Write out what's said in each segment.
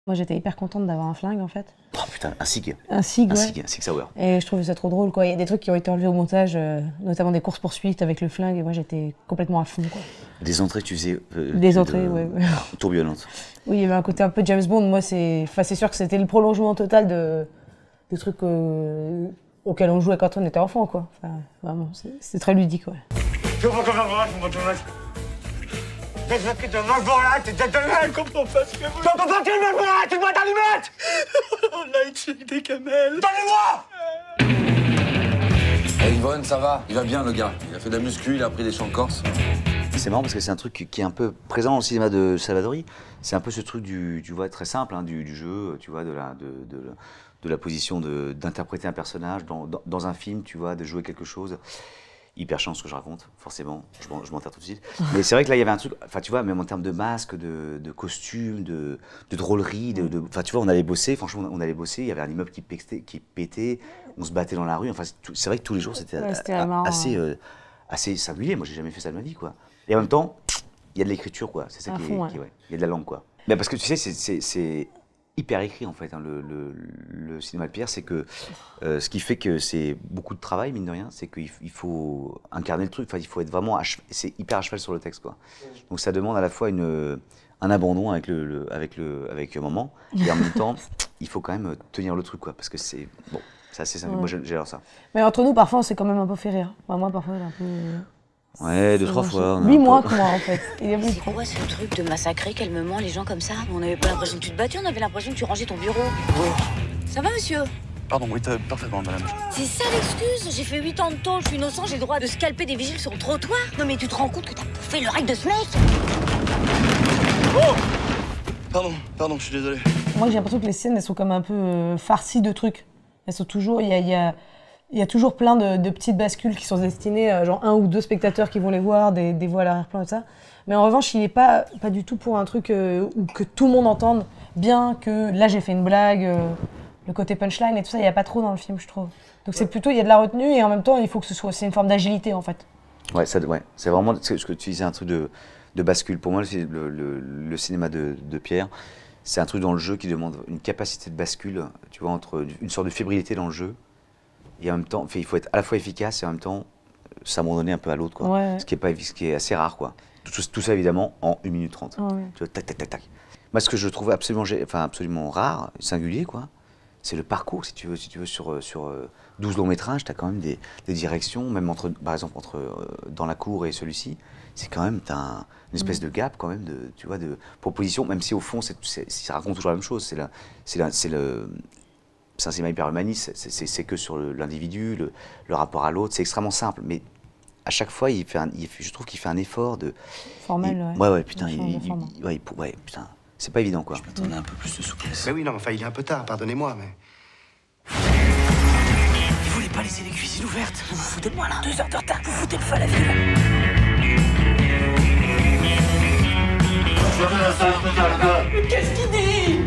Moi, j'étais hyper contente d'avoir un flingue, en fait. Oh putain, un SIG. Un SIG, ouais. Un SIG Sauer. Et je trouvais ça trop drôle, quoi. Il y a des trucs qui ont été enlevés au montage, notamment des courses-poursuites avec le flingue, et moi, j'étais complètement à fond, quoi. Des entrées que tu faisais... des entrées, ouais. Tourbillonnantes. Oui, il y avait un côté un peu James Bond. Moi, c'est sûr que c'était le prolongement total de trucs auxquels on jouait quand on était enfant, quoi. Enfin, vraiment, c'est très ludique, ouais. T'es de Malbora, t'es de je comprends pas ce que vous... Tu peux pas tuer Malbora, tu dois t'allumer. On a une des camels. Donnez-moi. Hey Yvonne, ça va? Il va bien le gars. Il a fait de la muscu, il a appris des chants corse. C'est marrant parce que c'est un truc qui est un peu présent dans le cinéma de Salvadori. C'est un peu ce truc tu vois, très simple, hein, du jeu, tu vois, de la position d'interpréter un personnage dans un film, tu vois, de jouer quelque chose. Hyper chiant ce que je raconte, forcément, je m'enterre tout de suite. Mais c'est vrai que là, il y avait un truc, enfin tu vois, même en termes de masque, de costumes, de drôlerie, enfin tu vois, on allait bosser, franchement, il y avait un immeuble qui pétait, on se battait dans la rue, enfin c'est vrai que tous les jours, c'était assez singulier. Moi, j'ai jamais fait ça de ma vie, quoi. Et en même temps, il y a de l'écriture, quoi, c'est ça qui est, ouais. Il y a de la langue, quoi. Mais parce que tu sais, c'est hyper écrit en fait, hein, le cinéma de Pierre, c'est que ce qui fait que c'est beaucoup de travail, mine de rien, c'est qu'il faut incarner le truc, enfin, il faut être vraiment, c'est hyper à cheval sur le texte, quoi. Donc ça demande à la fois un abandon avec le moment, et en même temps, il faut quand même tenir le truc, quoi, parce que c'est, bon, c'est assez simple, moi j'adore ça. Mais entre nous, parfois, on s'est quand même un peu fait rire. Enfin, moi, parfois, un peu... Ouais, 2-3 fois. Lui, moins que moi, en fait. C'est quoi ce truc de massacrer calmement les gens comme ça? On n'avait pas l'impression que tu te battais, on avait l'impression que tu rangeais ton bureau. Oui. Ça va, monsieur? Pardon, oui, parfaitement, madame. C'est ça l'excuse? J'ai fait 8 ans de tôle, je suis innocent, j'ai le droit de scalper des vigiles sur le trottoir. Non mais tu te rends compte que t'as bouffé le règle de ce mec? Oh pardon, je suis désolé. Moi, j'ai l'impression que les scènes, elles sont comme un peu farcies de trucs. Elles sont toujours... Il y a toujours plein de petites bascules qui sont destinées à genre 1 ou 2 spectateurs qui vont les voir, des voix à l'arrière-plan et tout ça. Mais en revanche, il n'est pas du tout pour un truc où que tout le monde entende bien que là j'ai fait une blague, le côté punchline et tout ça, il n'y a pas trop dans le film, je trouve. Donc c'est plutôt, il y a de la retenue et en même temps, il faut que c'est une forme d'agilité en fait. Ouais, c'est vraiment ce que tu disais, un truc de bascule. Pour moi, le cinéma de Pierre, c'est un truc dans le jeu qui demande une capacité de bascule, tu vois, entre une sorte de fébrilité dans le jeu. Et en même temps, il faut être à la fois efficace et en même temps s'abandonner un peu à l'autre, quoi. Ouais. Ce qui est assez rare, quoi. Tout ça, évidemment, en 1 minute 30. Ouais. Tu vois, tac, tac, tac, tac. Moi, ce que je trouve absolument rare, singulier, quoi, c'est le parcours, si tu veux sur 12 longs métrages, tu as quand même des directions, même par exemple, Dans la cour et celui-ci, c'est quand même, t'as une espèce de gap, quand même, tu vois, de proposition, même si au fond, ça raconte toujours la même chose. C'est un cinéma hyper humaniste, c'est que sur l'individu, le rapport à l'autre, c'est extrêmement simple, mais à chaque fois, je trouve qu'il fait un effort de... Formel, ouais, putain, putain, c'est pas évident, quoi. Je m'attendais un peu plus de souplesse. Mais oui, non, enfin, il est un peu tard, pardonnez-moi, mais... Vous voulez pas laisser les cuisines ouvertes? Vous vous foutez de moi là? 2 heures de retard, vous foutez le feu à la ville. Qu'est-ce qu'il dit?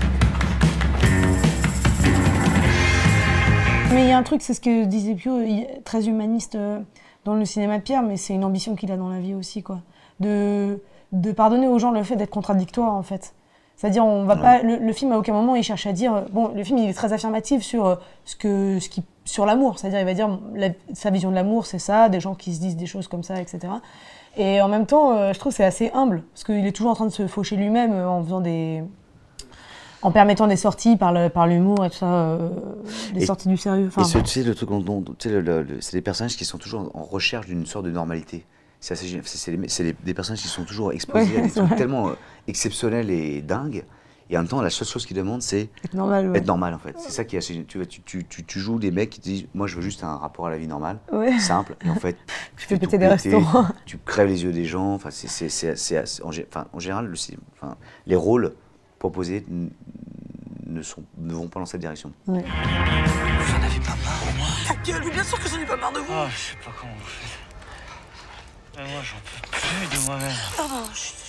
Mais il y a un truc, c'est ce que disait Pio, très humaniste dans le cinéma de Pierre, mais c'est une ambition qu'il a dans la vie aussi, quoi. De pardonner aux gens le fait d'être contradictoire, en fait. C'est-à-dire, on va pas... Le film, à aucun moment, il cherche à dire... Bon, le film, il est très affirmatif sur sur l'amour. C'est-à-dire, il va dire, sa vision de l'amour, c'est ça, des gens qui se disent des choses comme ça, etc. Et en même temps, je trouve que c'est assez humble, parce qu'il est toujours en train de se faucher lui-même en faisant en permettant des sorties par l'humour et tout ça, des sorties du sérieux. Enfin, et tu sais, le truc c'est des personnages qui sont toujours en recherche d'une sorte de normalité. C'est assez génial. C'est des personnages qui sont toujours exposés à des trucs tellement exceptionnels et dingues. Et en même temps, la seule chose qu'ils demandent, c'est être normal. Ouais. Être normal, en fait. C'est ça qui est assez... Tu joues des mecs qui te disent, moi, je veux juste un rapport à la vie normale, simple. Et en fait, tu fais péter des restaurants. Tu crèves les yeux des gens. Enfin, en général, les rôles proposés ne vont pas dans cette direction. Ouais. Vous en avez pas marre de moi? Ta gueule, bien sûr que j'en ai pas marre de vous. Ah, je sais pas comment vous faites. Mais moi, j'en peux plus de moi-même. Pardon, chut.